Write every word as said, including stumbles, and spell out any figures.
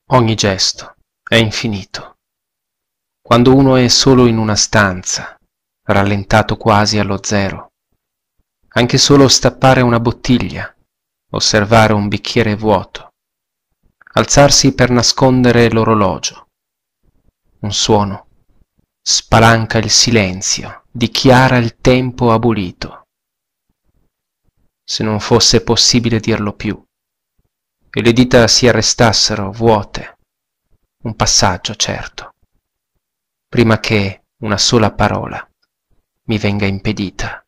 Ogni gesto è infinito. Quando uno è solo in una stanza, rallentato quasi allo zero, anche solo stappare una bottiglia, osservare un bicchiere vuoto, alzarsi per nascondere l'orologio, un suono, spalanca il silenzio, dichiara il tempo abolito. Se non fosse possibile dirlo più, e le dita si arrestassero vuote, un passaggio certo, prima che una sola parola mi venga impedita.